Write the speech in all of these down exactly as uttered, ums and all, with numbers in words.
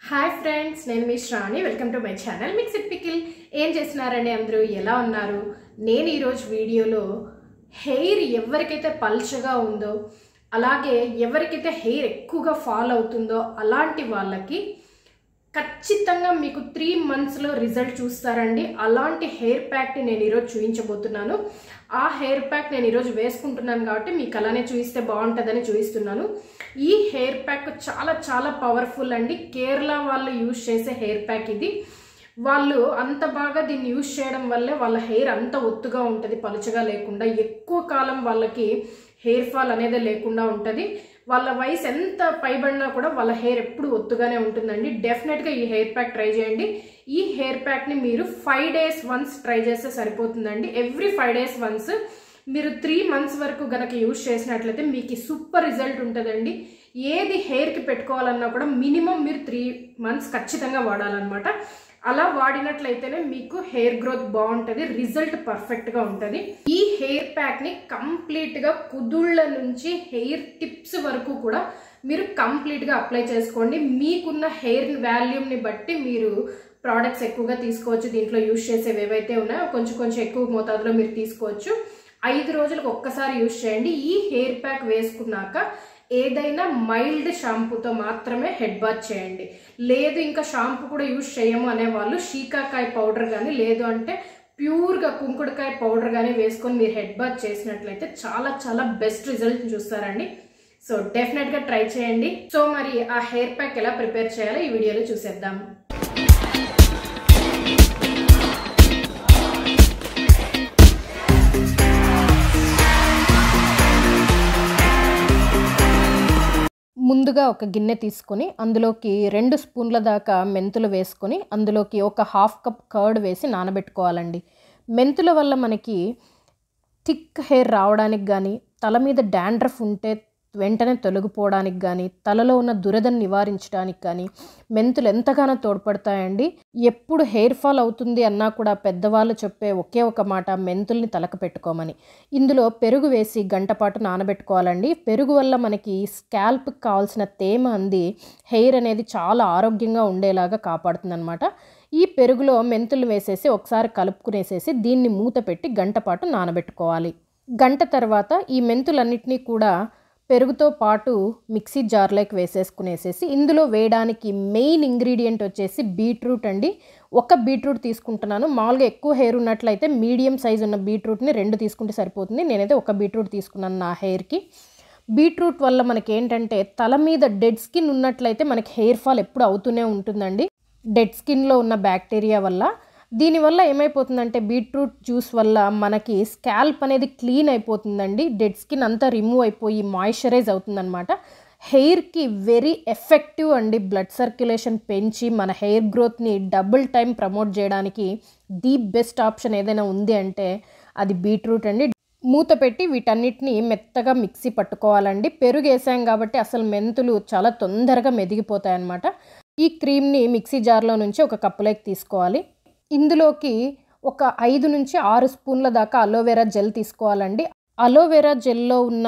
Hi friends, నేను మీ Shravani. Welcome to my channel mixed pickle. ఏం చేస్తున్నారండి అందరూ? ఎలా ఉన్నారు? నేను ఈరోజు వీడియోలో హెయిర్ ఎవరికైతే పల్చగా ఉందో, అలాగే ఎవరికైతే హెయిర్ ఎక్కువగా ఫాల్ అవుతుందో అలాంటి వాళ్ళకి ఖచ్చితంగా మీకు త్రీ మంత్స్లో రిజల్ట్ చూస్తారండి. అలాంటి హెయిర్ ప్యాక్ని నేను ఈరోజు చూపించబోతున్నాను. ఆ హెయిర్ ప్యాక్ నేను ఈరోజు వేసుకుంటున్నాను కాబట్టి మీకు అలానే చూపిస్తే బాగుంటుందని చూపిస్తున్నాను. ఈ హెయిర్ ప్యాక్ చాలా చాలా పవర్ఫుల్ అండి. కేరళ వాళ్ళు యూజ్ చేసే హెయిర్ ప్యాక్ ఇది. వాళ్ళు అంత బాగా దీన్ని యూజ్ చేయడం వల్లే వాళ్ళ హెయిర్ అంత ఒత్తుగా ఉంటుంది, పలుచగా లేకుండా. ఎక్కువ కాలం వాళ్ళకి హెయిర్ ఫాల్ అనేది లేకుండా ఉంటుంది. వాళ్ళ వయసు ఎంత పైబడినా కూడా వాళ్ళ హెయిర్ ఎప్పుడు ఒత్తుగానే ఉంటుందండి. డెఫినెట్గా ఈ హెయిర్ ప్యాక్ ట్రై చేయండి. ఈ హెయిర్ ప్యాక్ని మీరు ఫైవ్ డేస్ వన్స్ ట్రై చేస్తే సరిపోతుందండి. ఎవ్రీ ఫైవ్ డేస్ వన్స్ మీరు త్రీ మంత్స్ వరకు గనక యూజ్ చేసినట్లయితే మీకు సూపర్ రిజల్ట్ ఉంటుందండి. ఏది హెయిర్కి పెట్టుకోవాలన్నా కూడా మినిమం మీరు త్రీ మంత్స్ ఖచ్చితంగా వాడాలన్నమాట. అలా వాడినట్లయితేనే మీకు హెయిర్ గ్రోత్ బాగుంటుంది, రిజల్ట్ పర్ఫెక్ట్గా ఉంటుంది. ఈ హెయిర్ ప్యాక్ని కంప్లీట్గా కుదుళ్ళ నుంచి హెయిర్ టిప్స్ వరకు కూడా మీరు కంప్లీట్గా అప్లై చేసుకోండి. మీకున్న హెయిర్ వాల్యూమ్ని బట్టి మీరు ప్రోడక్ట్స్ ఎక్కువగా తీసుకోవచ్చు. దీంట్లో యూజ్ చేసేవి ఏవైతే ఉన్నాయో కొంచెం కొంచెం ఎక్కువ మోతాదులో మీరు తీసుకోవచ్చు. ఐదు రోజులకు ఒక్కసారి యూజ్ చేయండి. ఈ హెయిర్ ప్యాక్ వేసుకున్నాక ఏదైనా మైల్డ్ షాంపూతో మాత్రమే హెడ్ బాత్ చేయండి. లేదు ఇంకా షాంపూ కూడా యూజ్ చేయము అనేవాళ్ళు షీకాకాయ పౌడర్ కానీ లేదు అంటే ప్యూర్గా కుంకుడుకాయ పౌడర్ కానీ వేసుకొని మీరు హెడ్ బాత్ చేసినట్లయితే చాలా చాలా బెస్ట్ రిజల్ట్ చూస్తారండి. సో డెఫినెట్గా ట్రై చేయండి. సో మరి ఆ హెయిర్ ప్యాక్ ఎలా ప్రిపేర్ చేయాలో ఈ వీడియోలో చూసేద్దాం. ముందుగా ఒక గిన్నె తీసుకొని అందులోకి రెండు స్పూన్ల దాకా మెంతులు వేసుకొని అందులోకి ఒక హాఫ్ కప్ కర్డ్ వేసి నానబెట్టుకోవాలండి. మెంతుల వల్ల మనకి థిక్ హెయిర్ రావడానికి కానీ, తల మీద డాండ్రఫ్ ఉంటే వెంటనే తొలగిపోవడానికి కానీ, తలలో ఉన్న దురదను నివారించడానికి కానీ మెంతులు ఎంతగానో తోడ్పడతాయండి. ఎప్పుడు హెయిర్ ఫాల్ అవుతుంది అన్నా కూడా పెద్దవాళ్ళు చెప్పే ఒకే ఒక మాట, మెంతుల్ని తలకు పెట్టుకోమని. ఇందులో పెరుగు వేసి గంట పాటు నానబెట్టుకోవాలండి. పెరుగు వల్ల మనకి స్కాల్ప్కి కావాల్సిన తేమ అంది హెయిర్ అనేది చాలా ఆరోగ్యంగా ఉండేలాగా కాపాడుతుంది అనమాట. ఈ పెరుగులో మెంతులు వేసేసి ఒకసారి కలుపుకునేసేసి దీన్ని మూత పెట్టి గంట పాటు నానబెట్టుకోవాలి. గంట తర్వాత ఈ మెంతులన్నిటినీ కూడా పెరుగుతో పాటు మిక్సీ జార్లోకి వేసేసుకునేసేసి ఇందులో వేయడానికి మెయిన్ ఇంగ్రీడియంట్ వచ్చేసి బీట్రూట్ అండి. ఒక బీట్రూట్ తీసుకుంటున్నాను. మామూలుగా ఎక్కువ హెయిర్ ఉన్నట్లయితే మీడియం సైజ్ ఉన్న బీట్రూట్ని రెండు తీసుకుంటే సరిపోతుంది. నేనైతే ఒక బీట్రూట్ తీసుకున్నాను నా హెయిర్కి. బీట్రూట్ వల్ల మనకి ఏంటంటే తల మీద డెడ్ స్కిన్ ఉన్నట్లయితే మనకి హెయిర్ ఫాల్ ఎప్పుడు అవుతూనే ఉంటుందండి. డెడ్ స్కిన్లో ఉన్న బ్యాక్టీరియా వల్ల. దీనివల్ల ఏమైపోతుందంటే బీట్రూట్ జ్యూస్ వల్ల మనకి స్కాల్ప్ అనేది క్లీన్ అయిపోతుందండి. డెడ్ స్కిన్ అంతా రిమూవ్ అయిపోయి మాయిశ్చరైజ్ అవుతుందన్నమాట. హెయిర్కి వెరీ ఎఫెక్టివ్ అండి. బ్లడ్ సర్క్యులేషన్ పెంచి మన హెయిర్ గ్రోత్ని డబుల్ టైం ప్రమోట్ చేయడానికి ది బెస్ట్ ఆప్షన్ ఏదైనా ఉంది అంటే అది బీట్రూట్ అండి. మూత పెట్టి వీటన్నిటిని మెత్తగా మిక్సీ పట్టుకోవాలండి. పెరుగు వేసాం కాబట్టి అసలు మెంతులు చాలా తొందరగా మెదిగిపోతాయి అన్నమాట. ఈ క్రీమ్ని మిక్సీ జార్లో నుంచి ఒక కప్పులోకి తీసుకోవాలి. ఇందులోకి ఒక ఐదు నుంచి ఆరు స్పూన్ల దాకా అలోవెరా జెల్ తీసుకోవాలండి. అలోవెరా జెల్లో ఉన్న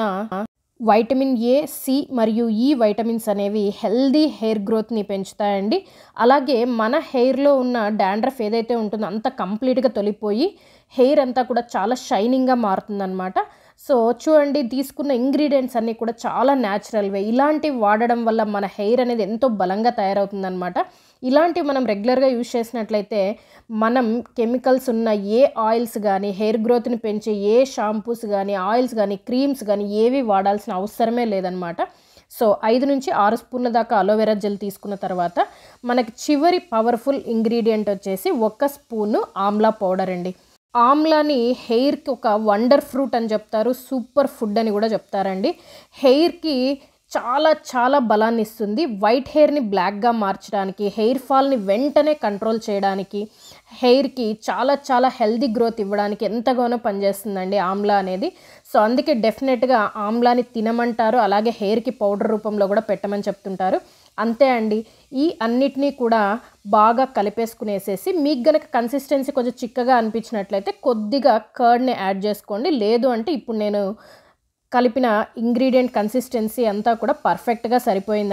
వైటమిన్ ఏ, సి మరియు ఈ వైటమిన్స్ అనేవి హెల్దీ హెయిర్ గ్రోత్ని పెంచుతాయండి. అలాగే మన హెయిర్లో ఉన్న డాండ్రఫ్ ఏదైతే ఉంటుందో అంతా కంప్లీట్గా తొలిపోయి హెయిర్ అంతా కూడా చాలా షైనింగ్గా మారుతుందన్నమాట. సో చూడండి, తీసుకున్న ఇంగ్రీడియంట్స్ అన్నీ కూడా చాలా న్యాచురల్వే. ఇలాంటివి వాడడం వల్ల మన హెయిర్ అనేది ఎంతో బలంగా తయారవుతుందన్నమాట. ఇలాంటివి మనం రెగ్యులర్గా యూజ్ చేసినట్లయితే మనం కెమికల్స్ ఉన్న ఏ ఆయిల్స్ కానీ, హెయిర్ గ్రోత్ని పెంచే ఏ షాంపూస్ కానీ, ఆయిల్స్ కానీ, క్రీమ్స్ కానీ ఏవి వాడాల్సిన అవసరమే లేదనమాట. సో ఐదు నుంచి ఆరు స్పూన్ల దాకా అలోవెరా జెల్ తీసుకున్న తర్వాత మనకి చివరి పవర్ఫుల్ ఇంగ్రీడియంట్ వచ్చేసి ఒక స్పూను ఆమ్లా పౌడర్ అండి. ఆమ్లాని హెయిర్కి ఒక వండర్ ఫ్రూట్ అని చెప్తారు, సూపర్ ఫుడ్ అని కూడా చెప్తారండి. హెయిర్కి చాలా చాలా బలాన్ని ఇస్తుంది. వైట్ హెయిర్ని బ్లాక్గా మార్చడానికి, హెయిర్ ఫాల్ని వెంటనే కంట్రోల్ చేయడానికి, హెయిర్కి చాలా చాలా హెల్దీ గ్రోత్ ఇవ్వడానికి ఎంతగానో పనిచేస్తుందండి ఆమ్లా అనేది. సో అందుకే డెఫినెట్గా ఆమ్లాని తినమంటారు, అలాగే హెయిర్కి పౌడర్ రూపంలో కూడా పెట్టమని చెప్తుంటారు. అంతే అండి. ఈ అన్నిటినీ కూడా బాగా కలిపేసుకునేసేసి మీకు గనక కన్సిస్టెన్సీ కొంచెం చిక్కగా అనిపించినట్లయితే కొద్దిగా కర్డ్ని యాడ్ చేసుకోండి. లేదు అంటే ఇప్పుడు నేను కలిపిన ఇంగ్రీడియంట్ కన్సిస్టెన్సీ అంతా కూడా పర్ఫెక్ట్గా సరిపోయిందండి.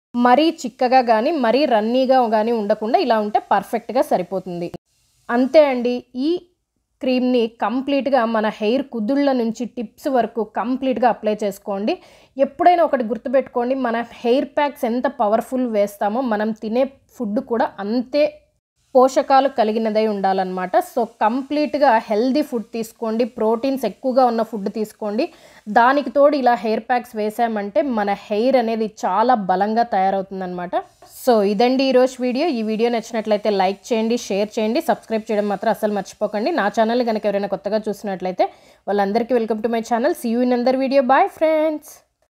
మరీ చిక్కగా కానీ మరీ రన్నీగా కానీ ఉండకుండా ఇలా ఉంటే పర్ఫెక్ట్గా సరిపోతుంది. అంతే అండి. ఈ క్రీమ్ని కంప్లీట్గా మన హెయిర్ కుదుళ్ళ నుంచి టిప్స్ వరకు కంప్లీట్గా అప్లై చేసుకోండి. ఎప్పుడైనా ఒకటి గుర్తుపెట్టుకోండి, మన హెయిర్ ప్యాక్స్ ఎంత పవర్ఫుల్ వేస్తామో మనం తినే ఫుడ్ కూడా అంతే పోషకాలు కలిగినదై ఉండాలన్నమాట. సో కంప్లీట్గా హెల్దీ ఫుడ్ తీసుకోండి, ప్రోటీన్స్ ఎక్కువగా ఉన్న ఫుడ్ తీసుకోండి. దానికి తోడు ఇలా హెయిర్ ప్యాక్స్ వేసామంటే మన హెయిర్ అనేది చాలా బలంగా తయారవుతుందన్నమాట. సో ఇదండి ఈరోజు వీడియో. ఈ వీడియో నచ్చినట్లయితే లైక్ చేయండి, షేర్ చేయండి, సబ్స్క్రైబ్ చేయడం మాత్రం అసలు మర్చిపోకండి. నా ఛానల్ని కనుక ఎవరైనా కొత్తగా చూసినట్లయితే వాళ్ళందరికీ welcome to my channel. See you in another video. Bye friends.